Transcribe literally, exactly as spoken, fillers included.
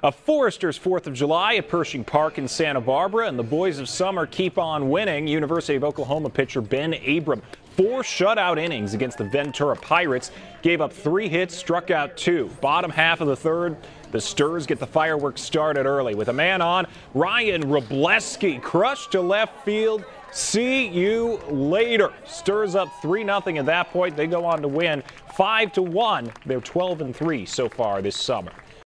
A Foresters fourth of July at Pershing Park in Santa Barbara, and the boys of summer keep on winning. University of Oklahoma pitcher Ben Abram, four shutout innings against the Ventura Pirates, gave up three hits, struck out two. Bottom half of the third, the Sturs get the fireworks started early. With a man on, Ryan Robleski crushed to left field. See you later. Sturs up three nothing at that point. They go on to win five to one. They're twelve and three so far this summer.